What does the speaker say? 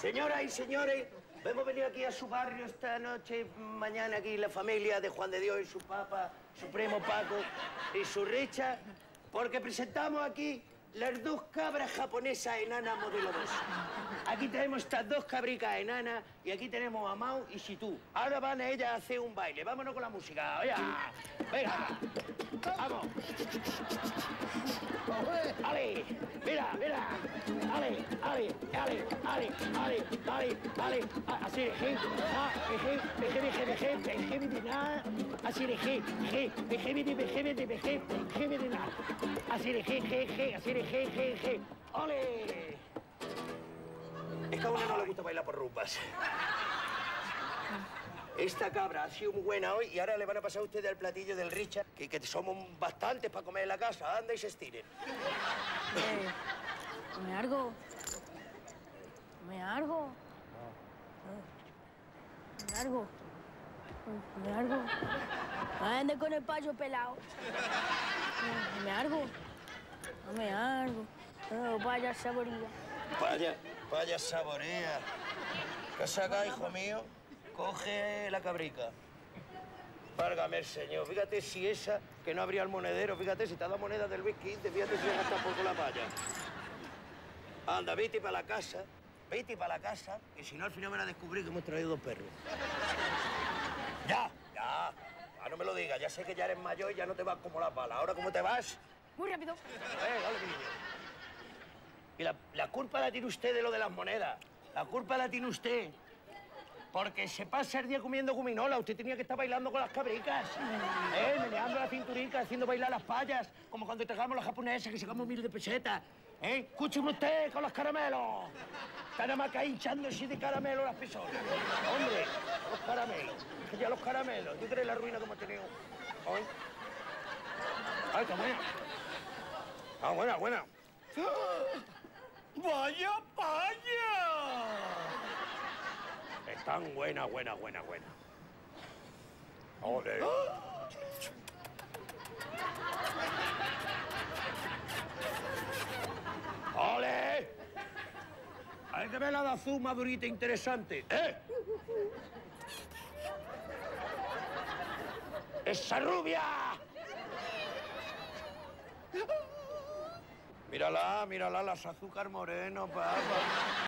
Señoras y señores, hemos venido aquí a su barrio esta noche, mañana aquí la familia de Juan de Dios y su papa, su primo Paco y su Richa, porque presentamos aquí las dos cabras japonesas enanas modelo 2. Aquí tenemos estas dos cabricas enanas y aquí tenemos a Mao y Situ. Ahora van ellas a hacer un baile. Vámonos con la música. Oye, venga, vamos. Ale, mira, mira. Ale, ale, ale, ale, ale, ale, ale. Así de je, así de je, así de je. ¡Ole! Es que a una no le gusta bailar por rupas. Esta cabra ha sido muy buena hoy y ahora le van a pasar a ustedes al platillo del Richard, que somos bastantes para comer en la casa. Anda y se estiren. ¿Me largo? ¿Me largo? ¿Me largo? ¿Me largo? Ande con el payo pelado. ¿Me largo? No me largo. No, vaya saboría. Vaya saborea. ¿Qué saca, hijo mío? Coge la cabrica. Válgame el señor. Fíjate si esa, que no abría el monedero. Fíjate si te ha dado monedas del Luis XV. Fíjate si gasta poco la palla. Anda, vete para la casa. Vete para la casa, que si no al final van a descubrir que hemos traído dos perros. ¡Ya! ¡Ya! Ah, no me lo digas. Ya sé que ya eres mayor y ya no te vas como la pala. ¿Ahora cómo te vas? Muy rápido. Dale, niño. Y la culpa la tiene usted de lo de las monedas. La culpa la tiene usted. Porque se pasa el día comiendo guminola. Usted tenía que estar bailando con las cabricas. Meneando la cinturica, haciendo bailar las payas. Como cuando entregamos a los japoneses, que sacamos 1000 de pesetas. Escúcheme usted con los caramelos. Está nada más que ahí hinchándose de caramelo las personas. Hombre, los caramelos. Que ya los caramelos. ¿Tú crees la ruina que hemos tenido hoy? ¡Ay, está buena! ¡Ah, buena, buena! ¡Vaya paya! Están buena. ¡Ole! ¡Ole! Hay que ver la de azul madurita interesante. ¡Esa rubia! Mírala, las azúcar moreno, papá.